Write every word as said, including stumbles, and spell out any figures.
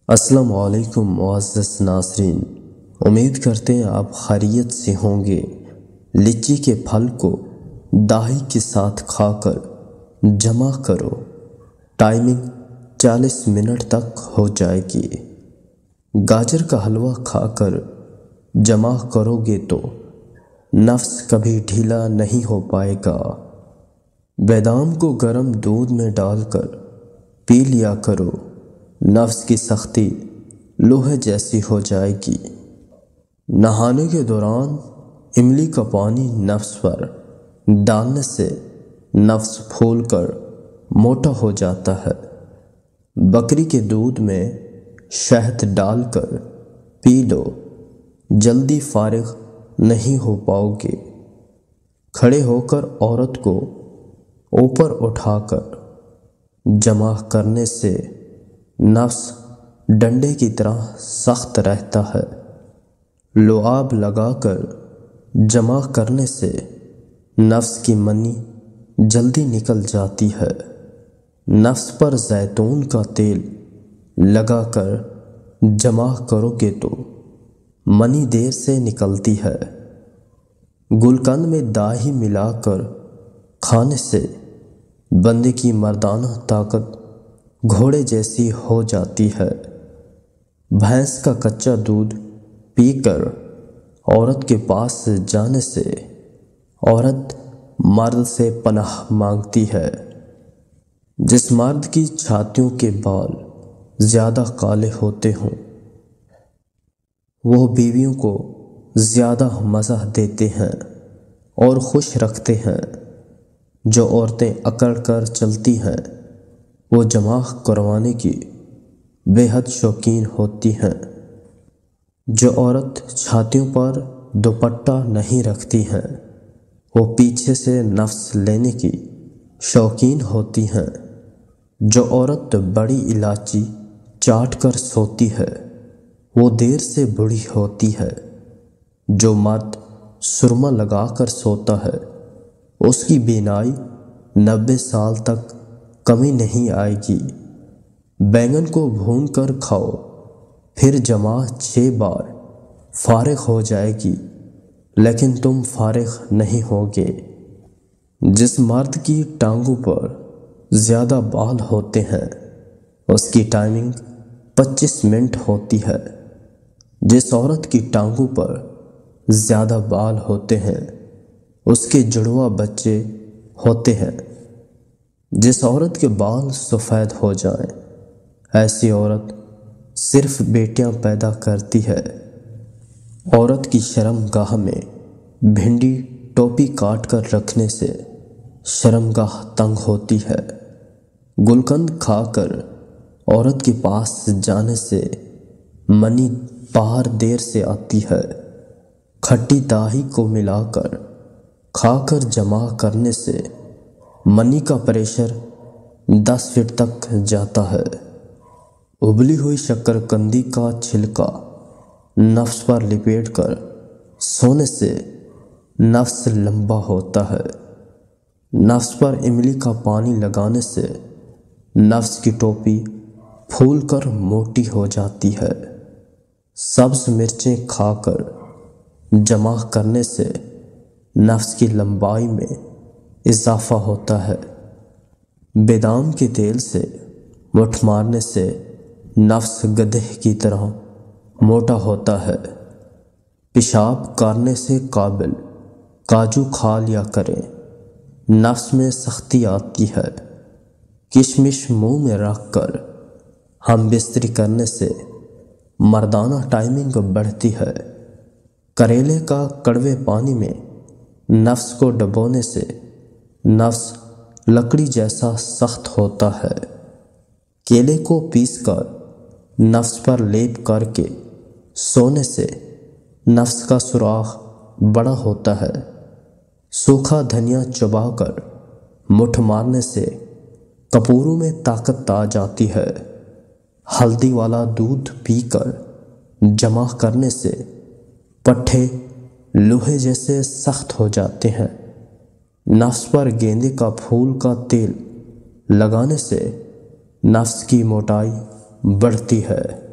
السلام علیکم معزز ناظرین، امید کرتے ہیں آپ خیریت سے ہوں گے۔ لچی کے پھل کو دہی کے ساتھ کھا کر جمع کرو، ٹائمنگ چالیس منٹ تک ہو جائے گی۔ گاجر کا حلوہ کھا کر جمع کرو گے تو نفس کبھی ڈھیلا نہیں ہو پائے گا۔ بادام کو گرم دودھ میں ڈال کر پی لیا کرو، نفس کی سختی لوہے جیسی ہو جائے گی۔ نہانے کے دوران املی کا پانی نفس پر ڈالنے سے نفس پھول کر موٹا ہو جاتا ہے۔ بکری کے دودھ میں شہد ڈال کر پی لو، جلدی فارغ نہیں ہو پاؤ گے۔ کھڑے ہو کر عورت کو اوپر اٹھا کر جمع کرنے سے نفس ڈنڈے کی طرح سخت رہتا ہے۔ لعاب لگا کر جمع کرنے سے نفس کی منی جلدی نکل جاتی ہے۔ نفس پر زیتون کا تیل لگا کر جمع کرو گے تو منی دیر سے نکلتی ہے۔ گلقند میں دہی ملا کر کھانے سے بندے کی مردانہ طاقت گھوڑے جیسی ہو جاتی ہے۔ بھینس کا کچا دودھ پی کر عورت کے پاس جانے سے عورت مرد سے پناہ مانگتی ہے۔ جس مرد کی چھاتیوں کے بال زیادہ کالے ہوتے ہوں وہ بیویوں کو زیادہ مزہ دیتے ہیں اور خوش رکھتے ہیں۔ جو عورتیں اکڑ کر چلتی ہیں وہ جمع کروانے کی بے حد شوقین ہوتی ہیں۔ جو عورت چھاتیوں پر دوپٹہ نہیں رکھتی ہیں وہ پیچھے سے نفس لینے کی شوقین ہوتی ہیں۔ جو عورت بڑی الائچی چاٹ کر سوتی ہے وہ دیر سے بوڑھی ہوتی ہے۔ جو مرد سرما لگا کر سوتا ہے اس کی بینائی نبے سال تک کمی نہیں آئے گی۔ بینگن کو بھون کر کھاؤ، پھر جمع چھ بار فارغ ہو جائے گی، لیکن تم فارغ نہیں ہوگے۔ جس مرد کی ٹانگوں پر زیادہ بال ہوتے ہیں اس کی ٹائمنگ پچیس منٹ ہوتی ہے۔ جس عورت کی ٹانگوں پر زیادہ بال ہوتے ہیں اس کے جڑواں بچے ہوتے ہیں۔ جس عورت کے بال سفید ہو جائیں ایسی عورت صرف بیٹیاں پیدا کرتی ہے۔ عورت کی شرم گاہ میں بھنڈی ٹوپی کاٹ کر رکھنے سے شرم گاہ تنگ ہوتی ہے۔ گلقند کھا کر عورت کے پاس جانے سے منی باہر دیر سے آتی ہے۔ کھٹی دہی کو ملا کر کھا کر جمع کرنے سے منی کا پریشر دس فٹ تک جاتا ہے۔ ابلی ہوئی شکرقندی کا چھلکا نفس پر لپیٹ کر سونے سے نفس لمبا ہوتا ہے۔ نفس پر املی کا پانی لگانے سے نفس کی ٹوپی پھول کر موٹی ہو جاتی ہے۔ سبز مرچیں کھا کر جمع کرنے سے نفس کی لمبائی میں اضافہ ہوتا ہے۔ بادام کے تیل سے مٹھ مارنے سے نفس گدھے کی طرح موٹا ہوتا ہے۔ پیشاب کرنے سے قابل کاجو کھا لیا کریں، نفس میں سختی آتی ہے۔ کشمش منہ میں رکھ کر ہم بستری کرنے سے مردانہ ٹائمنگ بڑھتی ہے۔ کریلے کا کڑوے پانی میں نفس کو ڈبونے سے نفس لکڑی جیسا سخت ہوتا ہے۔ کیلے کو پیس کر نفس پر لیپ کر کے سونے سے نفس کا سوراخ بڑا ہوتا ہے۔ سوکھا دھنیا چبا کر مٹھ مارنے سے کپوروں میں طاقت آ جاتی ہے۔ ہلدی والا دودھ پی کر جمع کرنے سے پٹھے لوہے جیسے سخت ہو جاتے ہیں۔ نفس پر گیندے کا پھول کا تیل لگانے سے نفس کی موٹائی بڑھتی ہے۔